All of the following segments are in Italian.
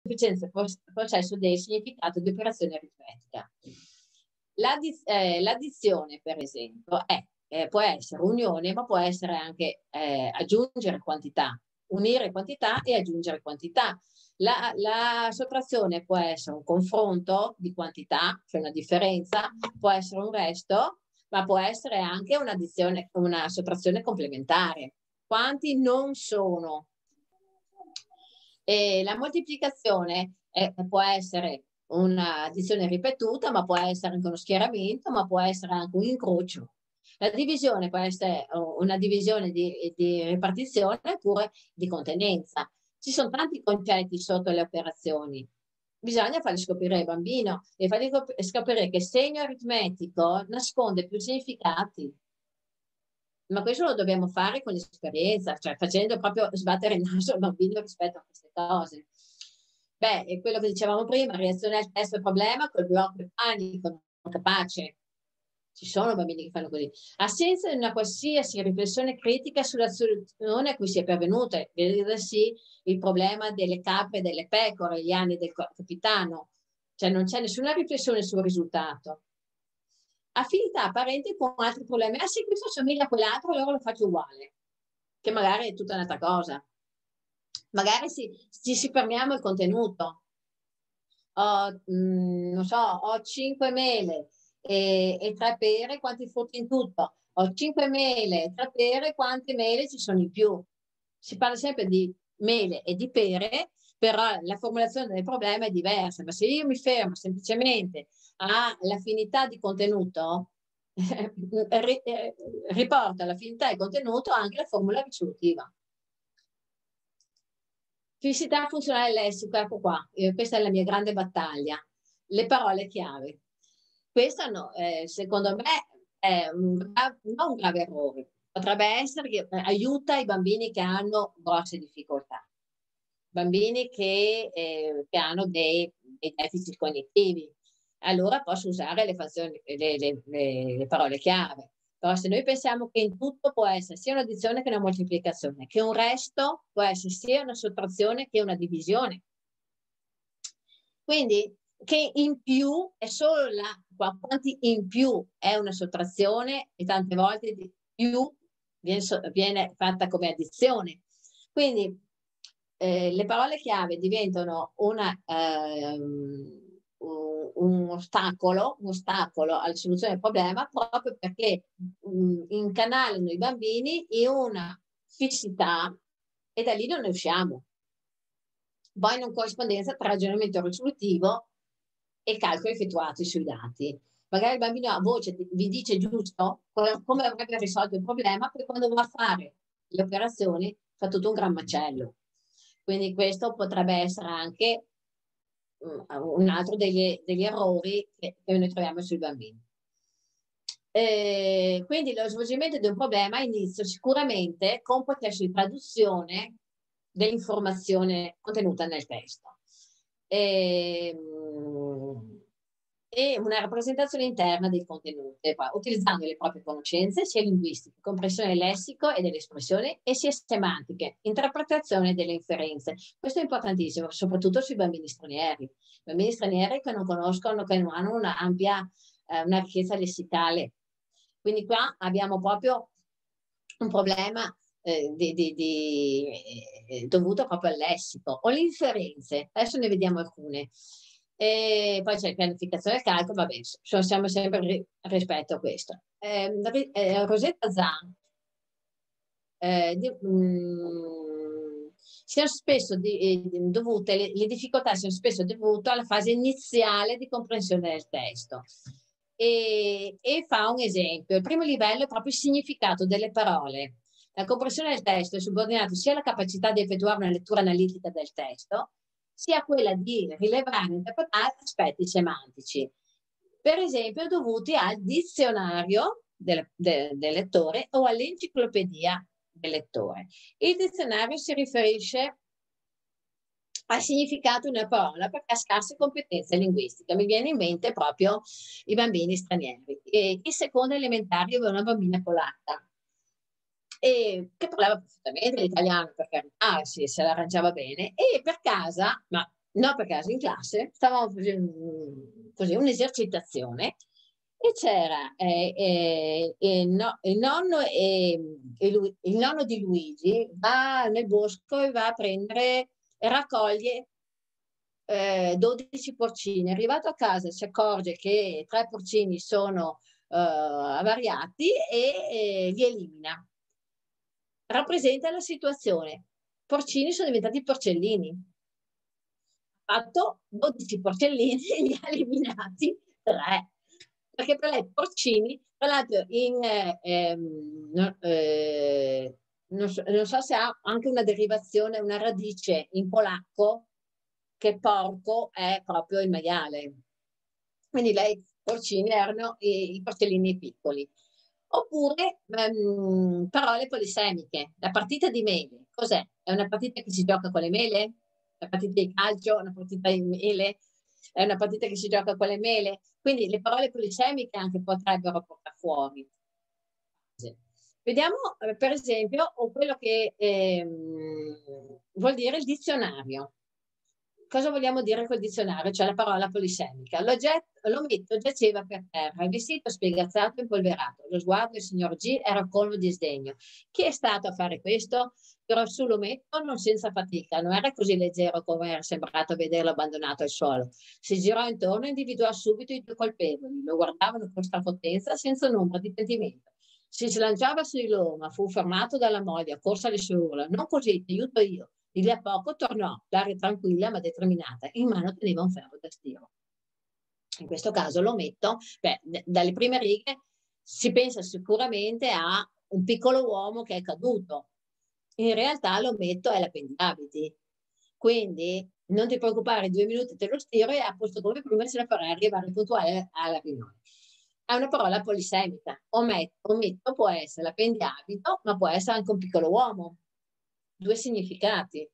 sufficienza del processo del significato di operazione aritmetica. L'addizione, per esempio, può essere unione, ma può essere anche aggiungere quantità, unire quantità e aggiungere quantità. La sottrazione può essere un confronto di quantità, cioè una differenza, può essere un resto, ma può essere anche un'addizione, una sottrazione complementare. Quanti non sono? E la moltiplicazione può essere un'addizione ripetuta, ma può essere anche uno schieramento, ma può essere anche un incrocio. La divisione può essere una divisione di ripartizione oppure di contenenza. Ci sono tanti concetti sotto le operazioni. Bisogna farli scoprire al bambino e fargli scoprire che il segno aritmetico nasconde più significati. Ma questo lo dobbiamo fare con l'esperienza, cioè facendo proprio sbattere il naso al bambino rispetto a queste cose. Beh, è quello che dicevamo prima, reazione al testo e problema, col blocco e panico, non capace. Ci sono bambini che fanno così. Assenza di una qualsiasi riflessione critica sulla soluzione a cui si è pervenuta, vedersi il problema delle capre e delle pecore, gli anni del capitano. Cioè non c'è nessuna riflessione sul risultato. Affinità apparente con altri problemi. Ah sì, questo somiglia a quell'altro, allora lo faccio uguale. Che magari è tutta un'altra cosa. Magari ci fermiamo il contenuto. Non so, ho 5 mele e 3 pere, quanti frutti in tutto? Ho 5 mele e 3 pere, quante mele ci sono in più? Si parla sempre di mele e di pere, però la formulazione del problema è diversa. Ma se io mi fermo semplicemente all'affinità di contenuto, riporta l'affinità di contenuto anche la formula risolutiva. Fisicità funzionale lessico, ecco qua, questa è la mia grande battaglia. Le parole chiave. Questo no, secondo me è non un grave errore, potrebbe essere che aiuta i bambini che hanno grosse difficoltà, bambini che hanno dei deficit cognitivi. Allora posso usare le parole chiave. Però se noi pensiamo che in tutto può essere sia un'addizione che una moltiplicazione, che un resto può essere sia una sottrazione che una divisione. Quindi che in più è solo quanti in più è una sottrazione e tante volte di più viene fatta come addizione. Quindi le parole chiave diventano un ostacolo alla soluzione del problema proprio perché incanalano i bambini in una fissità e da lì non ne usciamo. Poi in corrispondenza tra ragionamento risolutivo e calcoli effettuati sui dati. Magari il bambino a voce vi dice giusto come avrebbe risolto il problema, poi quando va a fare le operazioni fa tutto un gran macello. Quindi questo potrebbe essere anche un altro degli errori che noi troviamo sui bambini. Quindi lo svolgimento di un problema inizia sicuramente con un processo di traduzione dell'informazione contenuta nel testo e una rappresentazione interna dei contenuti, utilizzando le proprie conoscenze sia linguistiche, comprensione del lessico e delle espressioni, e sia semantiche, interpretazione delle inferenze. Questo è importantissimo, soprattutto sui bambini stranieri. Bambini stranieri che non conoscono, che non hanno una ampia, una ricchezza lessicale. Quindi qua abbiamo proprio un problema dovuto proprio al lessico o le inferenze. Adesso ne vediamo alcune. E poi c'è pianificazione del calcolo, vabbè, siamo sempre rispetto a questo. Rosetta Zan siano spesso dovute, le difficoltà siano spesso dovute alla fase iniziale di comprensione del testo. E fa un esempio. Il primo livello è proprio il significato delle parole. La comprensione del testo è subordinata sia alla capacità di effettuare una lettura analitica del testo, sia a quella di rilevare e interpretare aspetti semantici. Per esempio, dovuti al dizionario del lettore o all'enciclopedia del lettore. Il dizionario si riferisce al significato di una parola perché ha scarse competenze linguistiche. Mi viene in mente proprio i bambini stranieri. Il secondo elementare aveva una bambina polacca che parlava perfettamente l'italiano, per carità, se l'arrangiava bene, e per casa, ma no, per caso in classe stavamo facendo così un'esercitazione e c'era il nonno il nonno di Luigi va nel bosco e va a prendere e raccoglie 12 porcini. Arrivato a casa si accorge che 3 porcini sono avariati e li elimina. Rappresenta la situazione. Porcini sono diventati porcellini. Ha fatto 12 porcellini e li ha eliminati 3. Perché per lei porcini, tra l'altro non so se ha anche una derivazione, una radice in polacco, che porco è proprio il maiale. Quindi lei, porcini erano i porcellini piccoli. Oppure parole polisemiche. La partita di mele, cos'è? È una partita che si gioca con le mele? La partita di calcio, una partita di mele? È una partita che si gioca con le mele? Quindi le parole polisemiche anche potrebbero portare fuori. Vediamo per esempio quello che vuol dire il dizionario. Cosa vogliamo dire col dizionario? Cioè la parola polisemica. L'ometto giaceva per terra, il vestito spiegazzato e impolverato. Lo sguardo del signor G era colmo di sdegno. Chi è stato a fare questo? Tirò su l'ometto non senza fatica. Non era così leggero come era sembrato vederlo abbandonato al suolo. Si girò intorno e individuò subito i due colpevoli. Lo guardavano con strafottezza senza ombra di pentimento. Si slanciava su di loro, ma fu fermato dalla moglie, accorsa alle sue urla. Non così, ti aiuto io. Di lì a poco tornò, l'aria tranquilla ma determinata, in mano teneva un ferro da stiro. In questo caso l'ometto, dalle prime righe si pensa sicuramente a un piccolo uomo che è caduto. In realtà l'ometto è l'appendiabiti. Quindi non ti preoccupare, 2 minuti te lo stiro e a posto come prima se la farai arrivare puntuale alla riunione. È una parola polisemica. Ometto può essere l'appendiabito, ma può essere anche un piccolo uomo. 2 significati.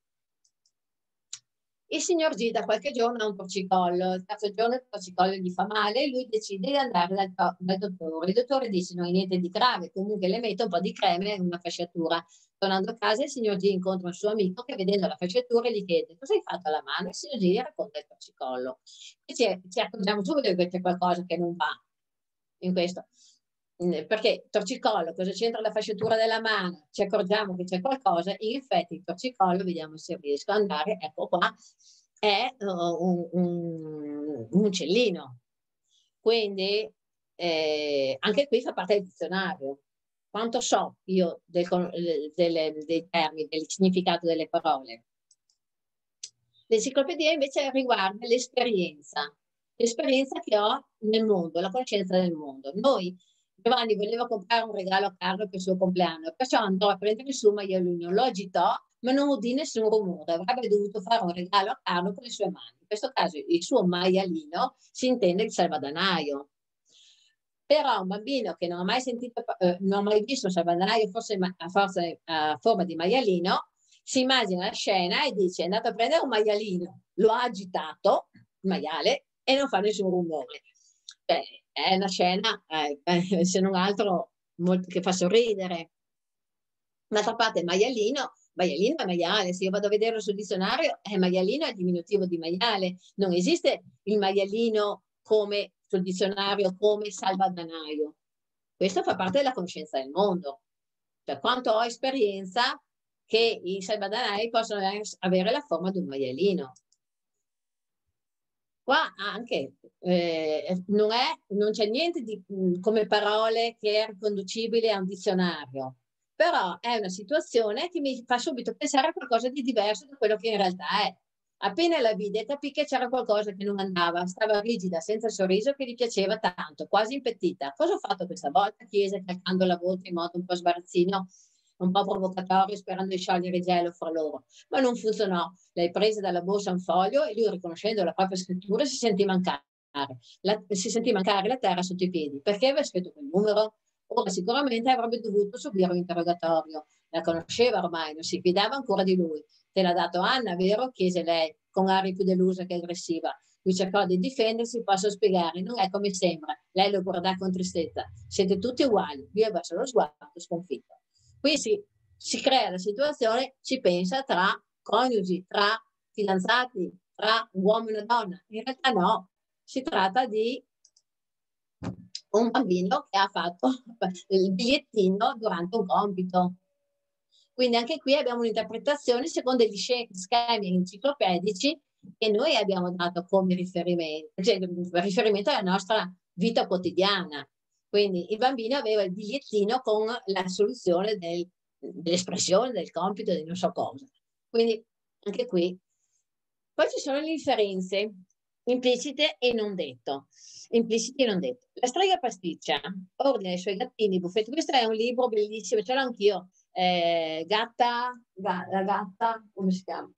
Il signor G da qualche giorno ha un torcicollo, il terzo giorno il torcicollo gli fa male e lui decide di andare dal dottore. Il dottore dice non è niente di grave, comunque le mette un po' di creme e una fasciatura. Tornando a casa il signor G incontra un suo amico che vedendo la fasciatura gli chiede cosa hai fatto alla mano? Il signor G gli racconta il torcicollo. E ci accorgiamo subito che c'è qualcosa che non va in questo. Perché torcicollo, cosa c'entra la fasciatura della mano? Ci accorgiamo che c'è qualcosa, in effetti il torcicollo, vediamo se riesco ad andare, ecco qua, è un uccellino. Quindi anche qui fa parte del dizionario. Quanto so io dei termini, del significato delle parole. L'enciclopedia invece riguarda l'esperienza che ho nel mondo, la conoscenza del mondo. Giovanni voleva comprare un regalo a Carlo per il suo compleanno, perciò andò a prendere su un maialino, lo agitò, ma non udì nessun rumore. Avrebbe dovuto fare un regalo a Carlo con le sue mani. In questo caso il suo maialino si intende il salvadanaio. Però un bambino che non ha mai sentito, non ha mai visto un salvadanaio a forma di maialino, si immagina la scena e dice è andato a prendere un maialino, lo ha agitato, il maiale, e non fa nessun rumore. È una scena, se non altro, che fa sorridere. D'altra parte, maialino è maiale. Se io vado a vederlo sul dizionario, maialino è il diminutivo di maiale. Non esiste il maialino come sul dizionario come salvadanaio. Questo fa parte della conoscenza del mondo. Per quanto ho esperienza che i salvadanai possono avere la forma di un maialino. Qua anche non c'è niente come parole che è riconducibile a un dizionario, però è una situazione che mi fa subito pensare a qualcosa di diverso da quello che in realtà è. Appena la vide capì che c'era qualcosa che non andava, stava rigida, senza sorriso, che gli piaceva tanto, quasi impettita. Cosa ho fatto questa volta? Chiese, calcando la voce in modo un po' sbarazzino, un po' provocatorio, sperando di sciogliere il gelo fra loro. Ma non funzionò. Lei prese dalla borsa un foglio e lui, riconoscendo la propria scrittura, si sentì mancare la terra sotto i piedi. Perché aveva scritto quel numero? Ora sicuramente avrebbe dovuto subire un interrogatorio. La conosceva ormai, non si fidava ancora di lui. Te l'ha dato Anna, vero? Chiese lei, con aria più delusa che aggressiva. Lui cercò di difendersi, posso spiegare, non è come sembra. Lei lo guardò con tristezza. Siete tutti uguali. Lui aveva lo sguardo sconfitto. Qui si crea la situazione, si pensa tra coniugi, tra fidanzati, tra un uomo e una donna. In realtà no, si tratta di un bambino che ha fatto il bigliettino durante un compito. Quindi anche qui abbiamo un'interpretazione secondo gli schemi enciclopedici che noi abbiamo dato come riferimento, cioè riferimento alla nostra vita quotidiana. Quindi il bambino aveva il bigliettino con la soluzione dell'espressione, del compito, di non so cosa. Quindi anche qui. Poi ci sono le inferenze implicite e non detto. Implicite e non detto. La strega pasticcia ordina i suoi gattini buffetti. Questo è un libro bellissimo, ce l'ho anch'io. La gatta, come si chiama?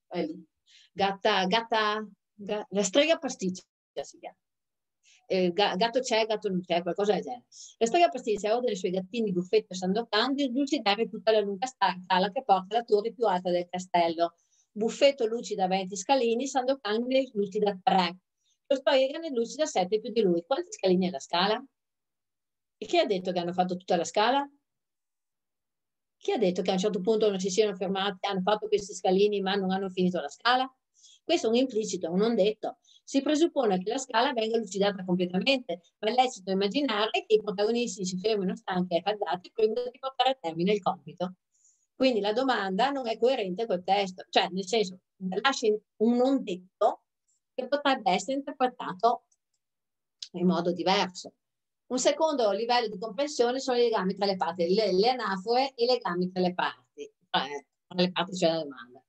La strega pasticcia si chiama. Gatto c'è, gatto non c'è, qualcosa del genere. La strega pasticcia ordina i suoi gattini buffetto e Sandokan di lucidare tutta la lunga scala che porta alla torre più alta del castello. Buffetto lucida 20 scalini, Sandokan ne lucida 3. Lo strega ne lucida 7 più di lui. Quanti scalini è la scala? E chi ha detto che hanno fatto tutta la scala? Chi ha detto che a un certo punto non si siano fermati, hanno fatto questi scalini ma non hanno finito la scala? Questo è un implicito, un non detto. Si presuppone che la scala venga lucidata completamente, ma è lecito immaginare che i protagonisti si fermino stanchi e raddati prima di portare a termine il compito. Quindi la domanda non è coerente col testo, cioè nel senso lascia un non detto che potrebbe essere interpretato in modo diverso. Un secondo livello di comprensione sono i legami tra le parti, le anafore e i legami tra le parti, tra le parti c'è la domanda.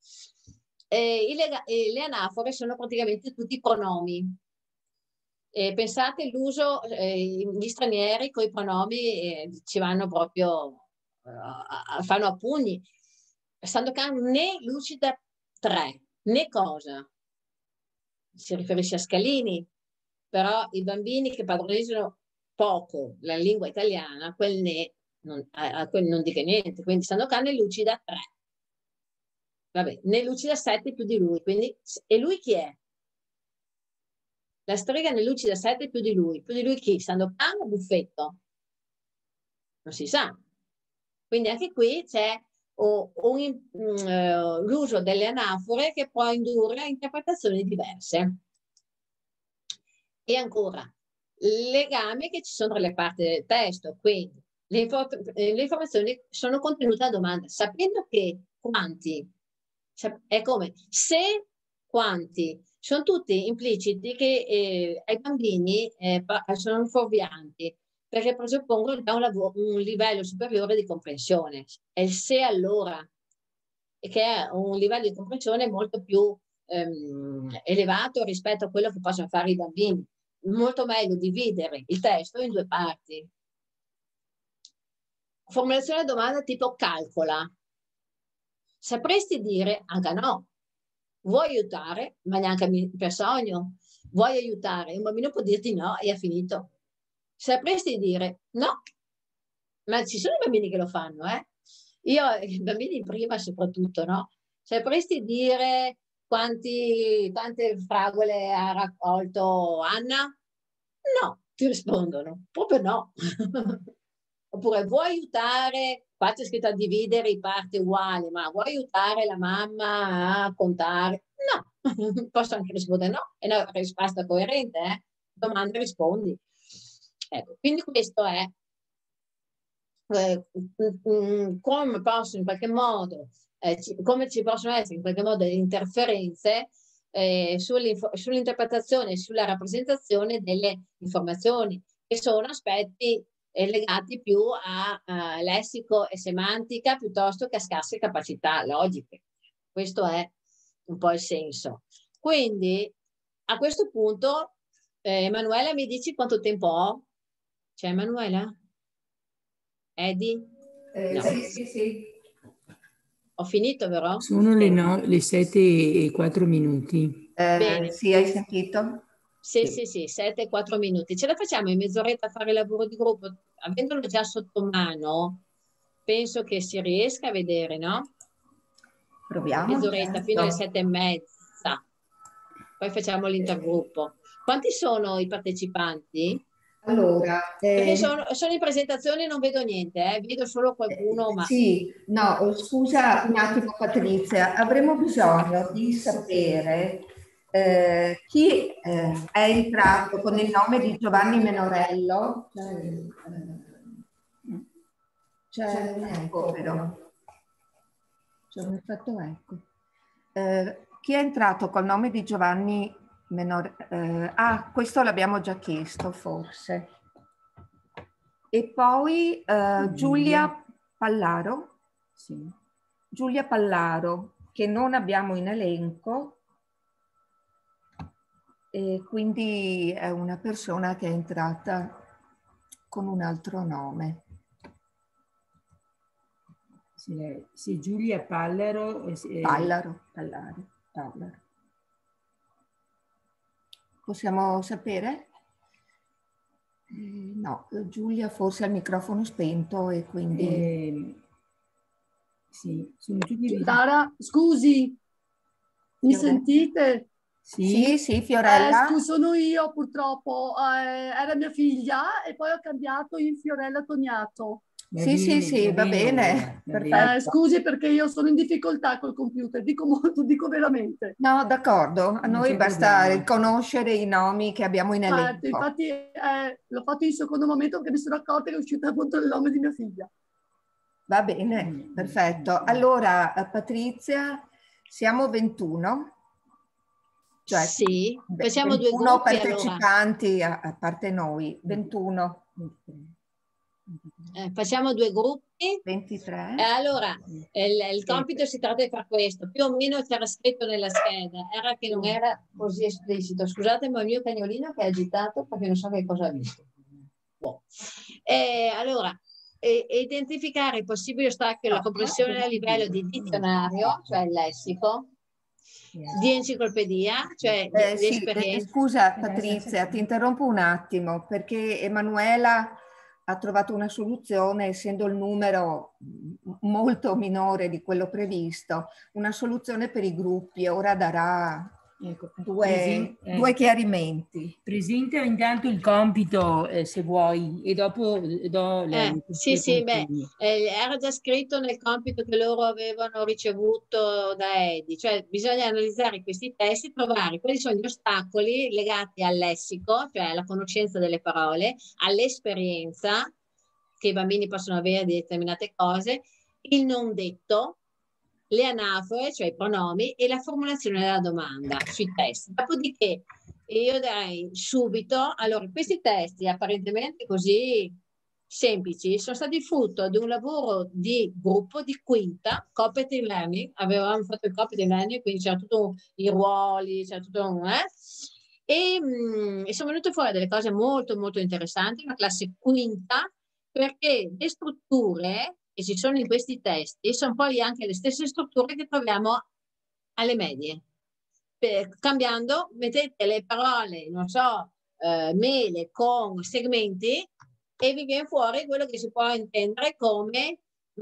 Le anafore sono praticamente tutti pronomi. Pensate all'uso, gli stranieri con i pronomi ci vanno proprio, fanno a pugni. Sandokan né lucida 3, né cosa? Si riferisce a Scalini, però i bambini che padroneggiano poco la lingua italiana, quel ne a quel non dica niente, quindi Sandokan ne lucida 3. Vabbè, ne lucida 7 più di lui, quindi, e lui chi è? La strega ne lucida 7 più di lui chi? Sandokan o Buffetto? Non si sa. Quindi anche qui c'è l'uso delle anafore che può indurre a interpretazioni diverse. E ancora, legami che ci sono tra le parti del testo, quindi le informazioni sono contenute a domanda, sapendo che quanti, è come se quanti, sono tutti impliciti che ai bambini sono fuorvianti, perché presuppongono già un livello superiore di comprensione. È il se allora, e che è un livello di comprensione molto più elevato rispetto a quello che possono fare i bambini. Molto meglio dividere il testo in 2 parti. Formulazione domanda tipo calcola. Sapresti dire, anche no, vuoi aiutare, ma neanche per sogno, vuoi aiutare, un bambino può dirti no e ha finito. Sapresti dire no, ma ci sono i bambini che lo fanno, Io, i bambini prima soprattutto, no? Sapresti dire quante fragole ha raccolto Anna? No, ti rispondono, proprio no. Oppure vuoi aiutare, qua c'è scritto a dividere i parti uguali, ma vuoi aiutare la mamma a contare? No, posso anche rispondere no, è una risposta coerente, Domanda e rispondi. Ecco, quindi questo è come possono in qualche modo, come ci possono essere in qualche modo delle interferenze sull'interpretazione e sulla rappresentazione delle informazioni, che sono aspetti legati più a lessico e semantica piuttosto che a scarse capacità logiche. Questo è un po' il senso. Quindi a questo punto, Emanuela, mi dici quanto tempo ho? C'è Emanuela? Eddie? No. Sì. Ho finito, vero? Sono le 7:04. Bene. Sì, hai sentito? Sì, 7 e 4 minuti. Ce la facciamo in mezz'oretta a fare il lavoro di gruppo? Avendolo già sotto mano, penso che si riesca a vedere, no? Proviamo. Mezz'oretta fino alle 7:30. Poi facciamo l'intergruppo. Quanti sono i partecipanti? Allora, Perché sono in presentazione e non vedo niente, vedo solo qualcuno. Ma... Sì, no, scusa un attimo Patrizia, avremo bisogno di sapere Chi è entrato con il nome di Giovanni Menorello? C'è un eco però. C'è un effetto eco. Chi è entrato col nome di Giovanni Menorello? Questo l'abbiamo già chiesto forse. E poi Giulia Pallaro. Sì. Giulia Pallaro, che non abbiamo in elenco. E quindi è una persona che è entrata con un altro nome. Sì, Giulia Pallaro. Pallaro. Possiamo sapere? No, Giulia forse ha il microfono spento e quindi... Sì, sono tutti... Lara, scusi, mi sentite? Sì, sì, Fiorella. Scusi, sono io purtroppo, era mia figlia e poi ho cambiato in Fiorella Toniato. Sì, va bene. Perfetto. Scusi perché io sono in difficoltà col computer, dico molto, dico veramente. No, d'accordo, a noi basta riconoscere i nomi che abbiamo in elenco. Infatti l'ho fatto in secondo momento perché mi sono accorta che è uscito appunto il nome di mia figlia. Va bene, perfetto. Allora, Patrizia, siamo 21? Cioè, sì, facciamo 21 due gruppi partecipanti allora. A parte noi, 21. Facciamo due gruppi. 23. Allora, il compito si tratta di fare questo. Più o meno c'era scritto nella scheda, era che non era così esplicito. Scusate, ma il mio cagnolino che è agitato perché non so che cosa ha visto. Boh. Allora, identificare i possibili ostacoli alla comprensione a livello di dizionario, cioè il lessico, di enciclopedia, cioè di Sì, esperienza. scusa Patrizia, ti interrompo un attimo perché Emanuela ha trovato una soluzione, essendo il numero molto minore di quello previsto, una soluzione per i gruppi. Ora darà due chiarimenti. Presenta intanto il compito se vuoi e dopo do sì, beh, era già scritto nel compito che loro avevano ricevuto da Edi, cioè bisogna analizzare questi testi, trovare quali sono gli ostacoli legati al lessico, cioè alla conoscenza delle parole, all'esperienza che i bambini possono avere di determinate cose, il non detto, le anafore, cioè i pronomi, e la formulazione della domanda sui testi. Dopodiché io darei subito, allora questi testi apparentemente così semplici sono stati frutto di un lavoro di gruppo di quinta, cooperative learning, avevamo fatto il cooperative learning, quindi c'era tutto i ruoli, c'era tutto e sono venute fuori delle cose molto molto interessanti, una classe quinta, perché le strutture che ci sono in questi testi sono poi anche le stesse strutture che troviamo alle medie. Cambiando, mettete le parole, non so, mele con segmenti e vi viene fuori quello che si può intendere come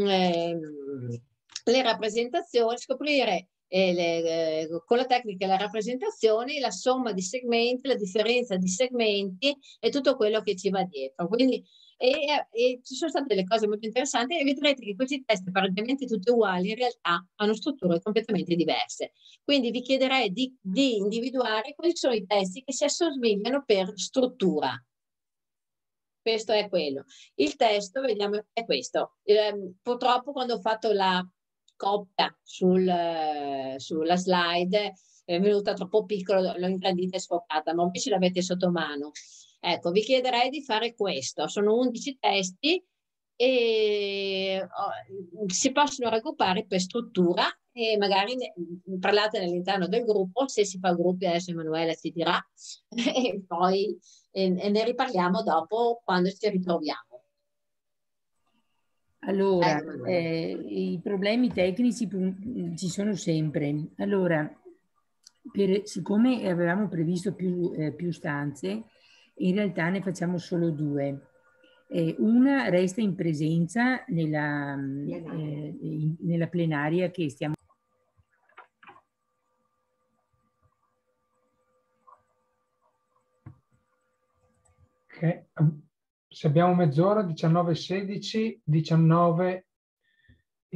le rappresentazioni, scoprire con la tecnica delle rappresentazioni la somma di segmenti, la differenza di segmenti e tutto quello che ci va dietro. Quindi e ci sono state delle cose molto interessanti e vedrete che questi test apparentemente tutti uguali in realtà hanno strutture completamente diverse. Quindi vi chiederei di individuare quali sono i testi che si assomigliano per struttura. Questo è quello. Il testo, vediamo, è questo. Purtroppo quando ho fatto la coppia sulla slide è venuta troppo piccola, l'ho ingrandita e sfocata, ma invece l'avete sotto mano. Ecco, vi chiederei di fare questo. Sono 11 testi e si possono raggruppare per struttura e magari parlate all'interno del gruppo, se si fa gruppi adesso Emanuela ci dirà e poi ne riparliamo dopo quando ci ritroviamo. Allora, i problemi tecnici ci sono sempre. Allora, siccome avevamo previsto più stanze, in realtà ne facciamo solo 2. Una resta in presenza nella plenaria che stiamo. Okay. Se abbiamo mezz'ora, 19:16,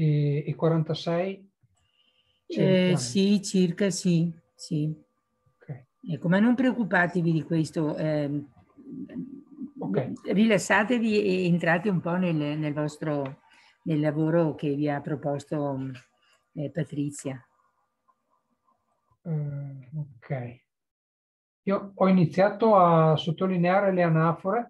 19:46. Sì, circa sì. Ok. Ecco, ma non preoccupatevi di questo, Ok. rilassatevi e entrate un po' nel vostro, nel lavoro che vi ha proposto Patrizia. Ok. Io ho iniziato a sottolineare le anafore.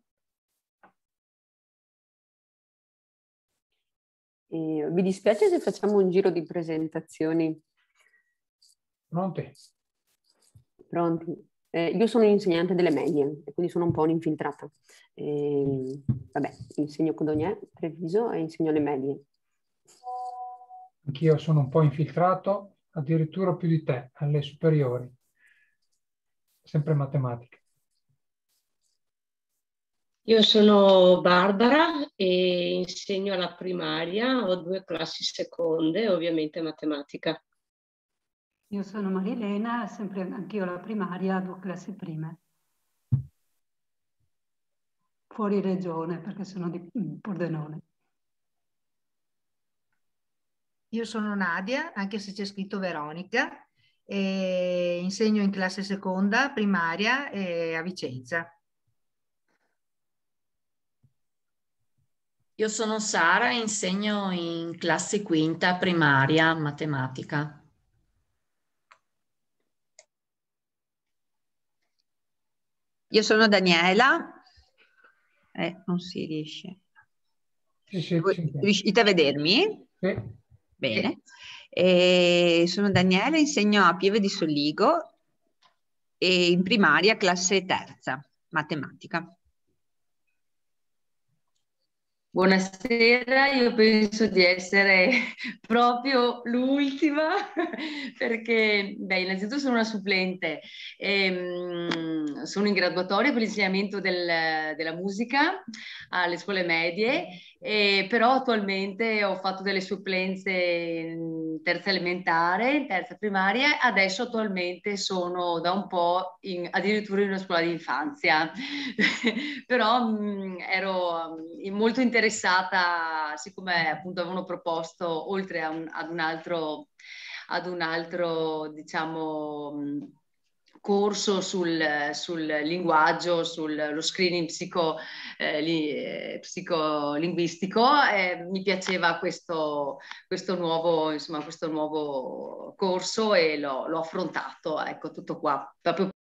Vi dispiace se facciamo un giro di presentazioni? Pronti? Pronti? Io sono insegnante delle medie, e quindi sono un po' un'infiltrata. Vabbè, insegno Codogné, Treviso e insegno le medie. Anch'io sono un po' infiltrato, addirittura più di te, alle superiori. Sempre matematica. Io sono Barbara e insegno alla primaria, ho 2 classi seconde, ovviamente matematica. Io sono Marilena, sempre anch'io alla primaria, 2 classi prime. Fuori regione, perché sono di Pordenone. Io sono Nadia, anche se c'è scritto Veronica, e insegno in classe seconda, primaria a Vicenza. Io sono Sara e insegno in classe quinta, primaria, matematica. Io sono Daniela, non si riesce. Sì, Riuscite a vedermi? Sì. Bene. Sono Daniela, insegno a Pieve di Soligo e in primaria classe terza, matematica. Buonasera, io penso di essere proprio l'ultima perché, beh, innanzitutto sono una supplente, sono in graduatoria per l'insegnamento della musica alle scuole medie, però attualmente ho fatto delle supplenze in terza elementare, in terza primaria, adesso attualmente sono da un po' addirittura in una scuola di infanzia, però ero molto interessata, siccome appunto avevano proposto, oltre ad un altro diciamo, corso sul linguaggio, sullo screening psicolinguistico, mi piaceva questo nuovo corso e l'ho affrontato, ecco, tutto qua, proprio